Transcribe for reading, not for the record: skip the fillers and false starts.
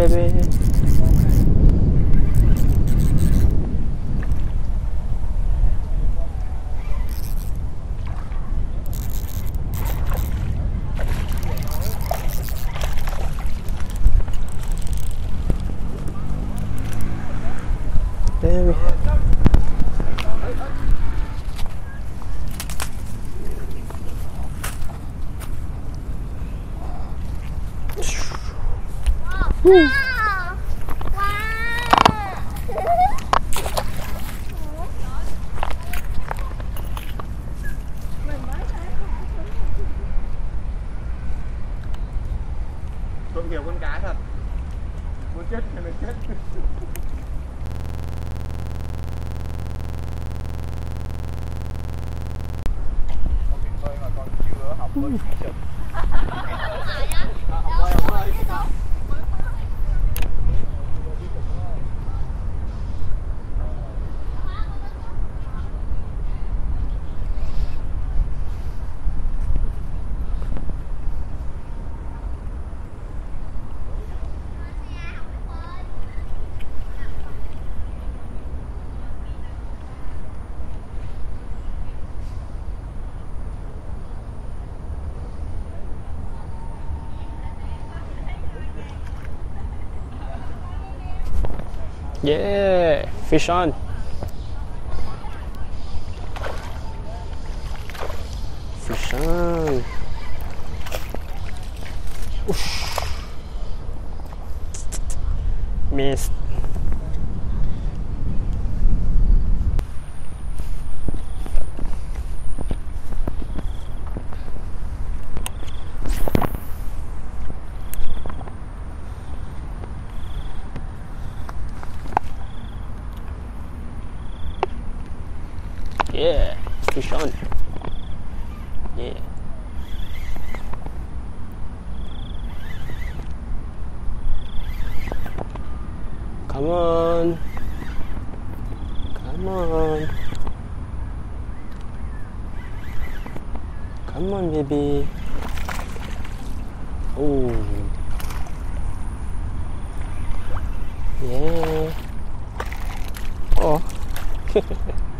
baby. There we have. Woo. Tôi hiểu con cá thật. Muốn chết thì mình chết. Con tuyệt vời mà con chưa học bơi trực. Học bơi. Yeah, fish on. Fish on. Oof. Missed. Yeah, fish on. Yeah. Come on. Come on. Come on, baby. Oh. Yeah. Oh.